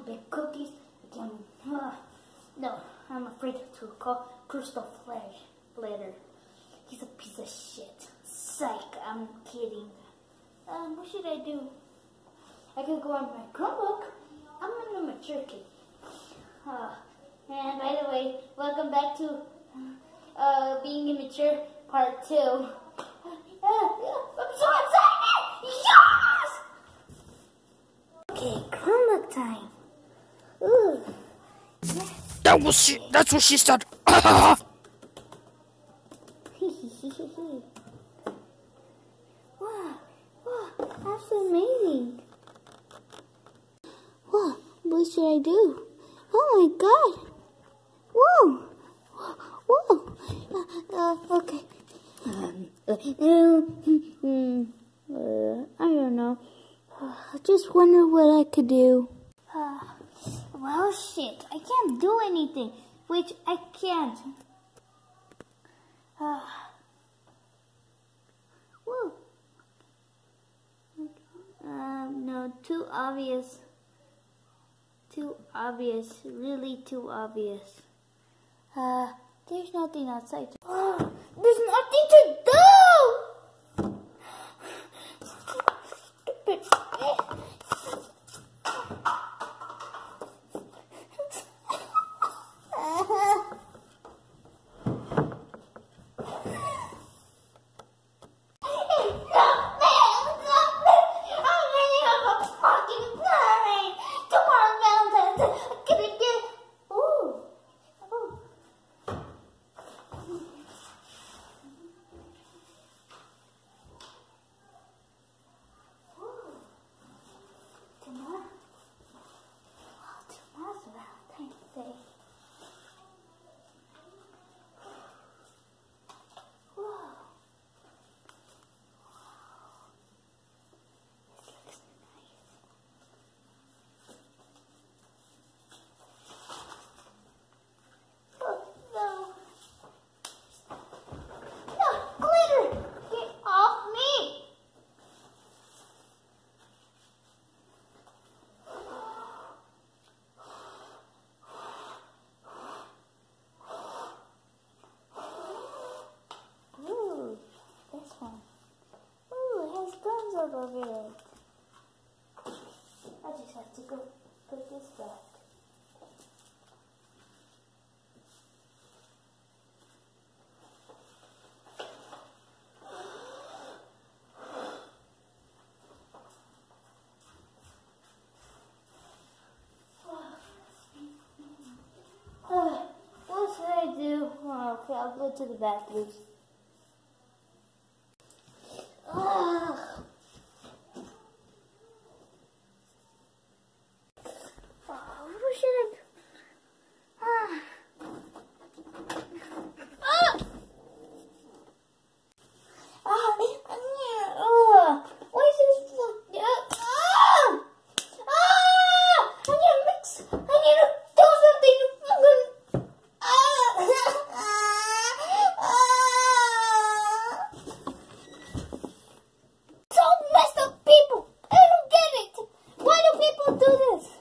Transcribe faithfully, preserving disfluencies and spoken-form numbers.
bake cookies. I can, uh, no, I'm afraid to call Crystal Flash later. He's a piece of shit. Psych, I'm kidding. Um, what should I do? I could go on my Chromebook. I'm an immature kid. Uh, and by the way, welcome back to uh, Being Immature Part two. Uh, I'm so excited! Yes! Okay, Chromebook time. Ooh. Yes. That was she. That's what she said. Wow, wow, that's amazing. Wow, what should I do? Oh my god. Whoa, whoa. Uh, uh, okay. Um, uh, uh, uh, I don't know. I just wonder what I could do. Uh, well, shit, I can't do anything, which I can't. Uh, whoa. Um, no, too obvious. Too obvious, really too obvious. Uh, there's nothing outside. Oh, there's nothing to do! Stupid. Over it. I just have to go put this back. Uh, what should I do? Oh, okay, I'll go to the bathroom. Uh, What should I do? Ah. Ah. Ah, yeah. Oh. Why is this fucked up? Ah. Ah. I need to mix. I need to do something. Ah. Ah. So messed up people. I don't get it. Why do people do this?